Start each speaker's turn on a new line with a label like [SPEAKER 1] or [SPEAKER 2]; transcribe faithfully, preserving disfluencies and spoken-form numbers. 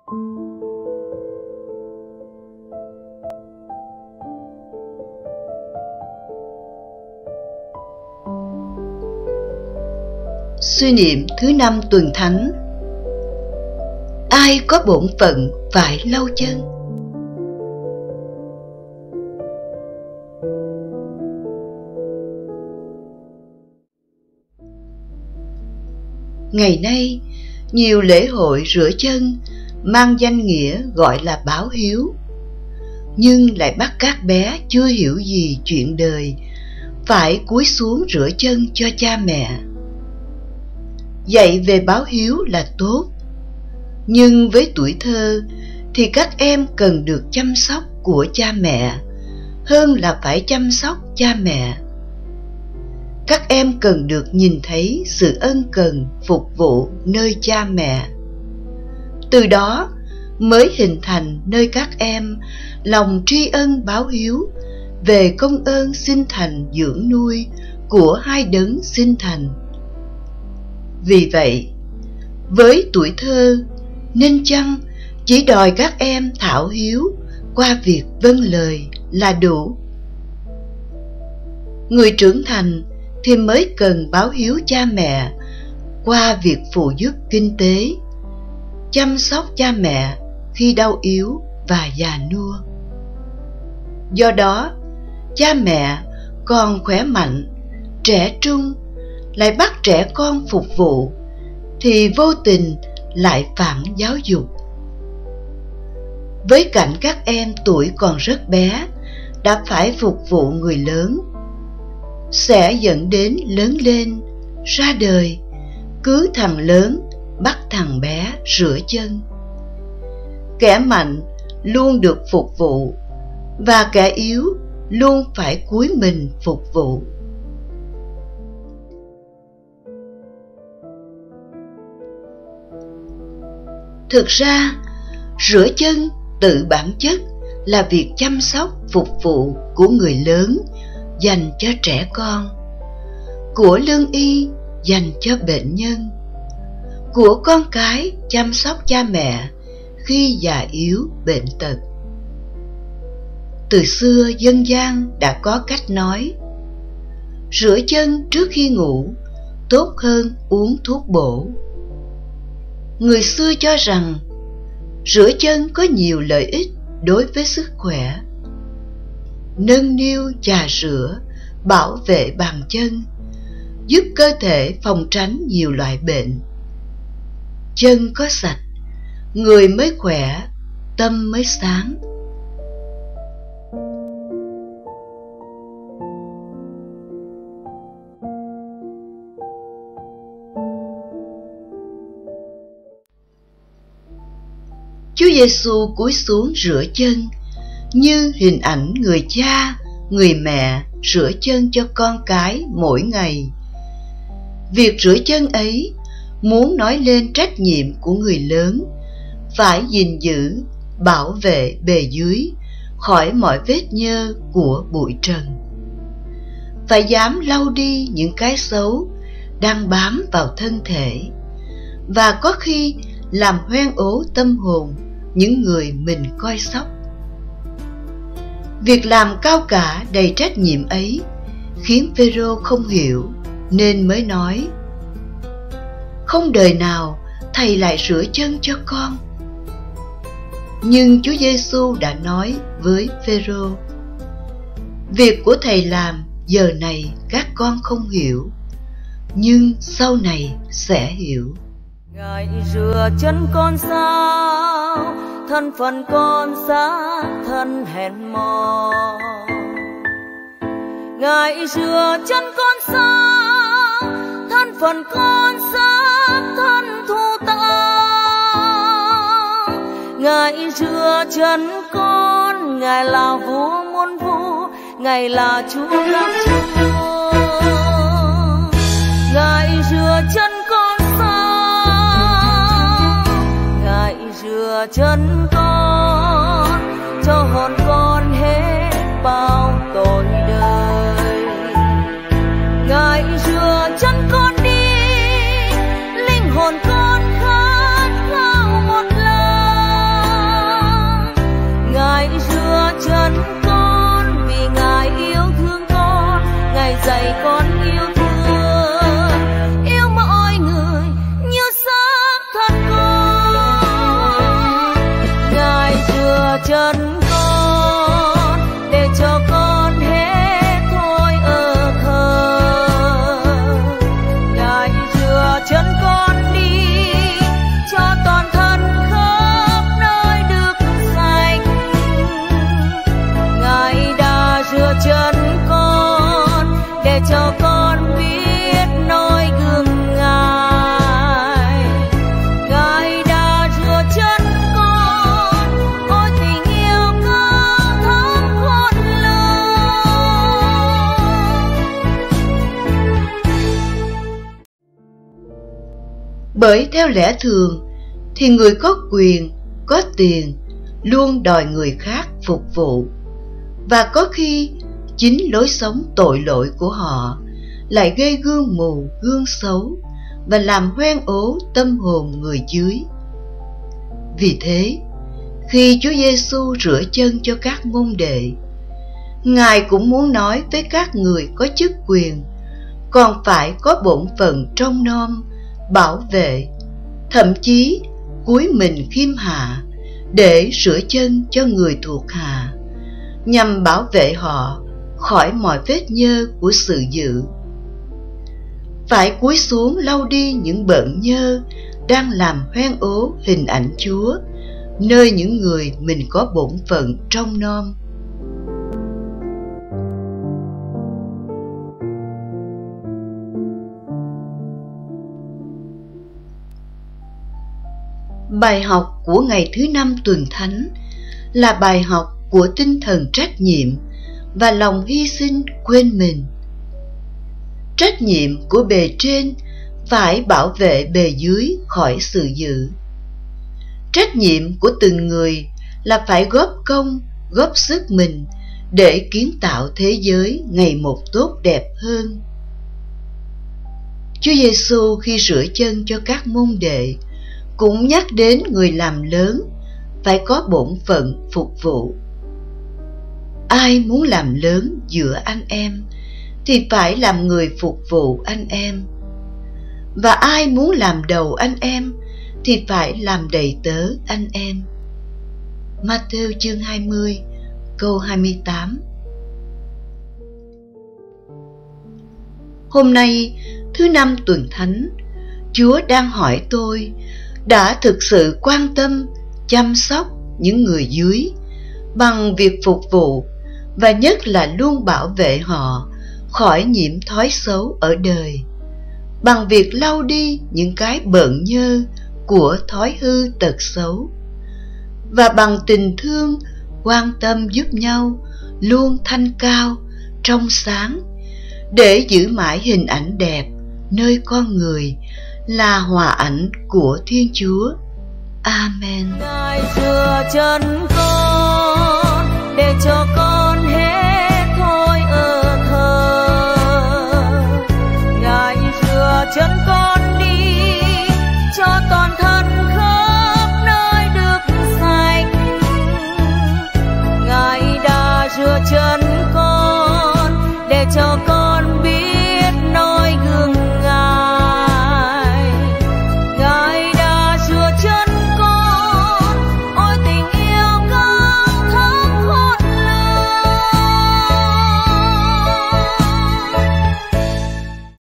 [SPEAKER 1] Suy niệm thứ năm tuần thánh. Ai có bổn phận phải lau chân? Ngày nay, nhiều lễ hội rửa chân mang danh nghĩa gọi là báo hiếu, nhưng lại bắt các bé chưa hiểu gì chuyện đời phải cúi xuống rửa chân cho cha mẹ. Dạy về báo hiếu là tốt, nhưng với tuổi thơ thì các em cần được chăm sóc của cha mẹ hơn là phải chăm sóc cha mẹ. Các em cần được nhìn thấy sự ân cần phục vụ nơi cha mẹ. Từ đó mới hình thành nơi các em lòng tri ân báo hiếu về công ơn sinh thành dưỡng nuôi của hai đấng sinh thành. Vì vậy, với tuổi thơ, nên chăng chỉ đòi các em thảo hiếu qua việc vâng lời là đủ? Người trưởng thành thì mới cần báo hiếu cha mẹ qua việc phụ giúp kinh tế, chăm sóc cha mẹ khi đau yếu và già nua. Do đó, cha mẹ còn khỏe mạnh, trẻ trung lại bắt trẻ con phục vụ thì vô tình lại phản giáo dục. Với cảnh các em tuổi còn rất bé đã phải phục vụ người lớn, sẽ dẫn đến lớn lên, ra đời, cứ thằng lớn bắt thằng bé rửa chân. Kẻ mạnh luôn được phục vụ và kẻ yếu luôn phải cúi mình phục vụ. Thực ra, rửa chân tự bản chất là việc chăm sóc phục vụ của người lớn dành cho trẻ con, của lương y dành cho bệnh nhân, của con cái chăm sóc cha mẹ khi già yếu bệnh tật. Từ xưa dân gian đã có cách nói: rửa chân trước khi ngủ tốt hơn uống thuốc bổ. Người xưa cho rằng rửa chân có nhiều lợi ích đối với sức khỏe. Nâng niu chà rửa, bảo vệ bàn chân, giúp cơ thể phòng tránh nhiều loại bệnh. Chân có sạch, người mới khỏe, tâm mới sáng. Chúa Giêsu cúi xuống rửa chân như hình ảnh người cha, người mẹ rửa chân cho con cái mỗi ngày. Việc rửa chân ấy muốn nói lên trách nhiệm của người lớn phải gìn giữ, bảo vệ bề dưới khỏi mọi vết nhơ của bụi trần. Phải dám lau đi những cái xấu đang bám vào thân thể, và có khi làm hoen ố tâm hồn những người mình coi sóc. Việc làm cao cả đầy trách nhiệm ấy khiến Phêrô không hiểu, nên mới nói: không đời nào thầy lại rửa chân cho con. Nhưng Chúa Giêsu đã nói với Phêrô: việc của thầy làm giờ này các con không hiểu, nhưng sau này sẽ hiểu.
[SPEAKER 2] Ngài rửa chân con sao, thân phận con xác thân hèn mòn. Ngài rửa chân con sao, thân phận con xác thân thù tang. Ngài rửa chân con, Ngài là vua muôn vua, Ngài là Chúa các chúa. Ngài rửa chân con sao, Ngài rửa chân con, cho hồn con hết bao tội đời. Ngài rửa chân con đi, linh hồn con khát khao một lần.
[SPEAKER 1] Bởi theo lẽ thường thì người có quyền, có tiền luôn đòi người khác phục vụ, và có khi chính lối sống tội lỗi của họ lại gây gương mù, gương xấu và làm hoen ố tâm hồn người dưới. Vì thế, khi Chúa Giêsu rửa chân cho các môn đệ, Ngài cũng muốn nói với các người có chức quyền còn phải có bổn phận trông nom, bảo vệ, thậm chí cúi mình khiêm hạ để rửa chân cho người thuộc hạ, nhằm bảo vệ họ khỏi mọi vết nhơ của sự dữ. Phải cúi xuống lau đi những bợn nhơ đang làm hoen ố hình ảnh Chúa nơi những người mình có bổn phận trông nom. Bài học của ngày thứ năm tuần thánh là bài học của tinh thần trách nhiệm và lòng hy sinh quên mình. Trách nhiệm của bề trên phải bảo vệ bề dưới khỏi sự dữ. Trách nhiệm của từng người là phải góp công, góp sức mình để kiến tạo thế giới ngày một tốt đẹp hơn. Chúa Giêsu khi rửa chân cho các môn đệ cũng nhắc đến người làm lớn phải có bổn phận phục vụ. Ai muốn làm lớn giữa anh em thì phải làm người phục vụ anh em, và ai muốn làm đầu anh em thì phải làm đầy tớ anh em. Ma-thêu chương hai mươi, câu hai mươi tám. Hôm nay, thứ năm tuần thánh, Chúa đang hỏi tôi đã thực sự quan tâm, chăm sóc những người dưới bằng việc phục vụ, và nhất là luôn bảo vệ họ khỏi nhiễm thói xấu ở đời, bằng việc lau đi những cái bợn nhơ của thói hư tật xấu, và bằng tình thương, quan tâm giúp nhau luôn thanh cao, trong sáng, để giữ mãi hình ảnh đẹp nơi con người là hòa ảnh của Thiên Chúa. Amen.
[SPEAKER 2] Ngài rửa chân con để cho con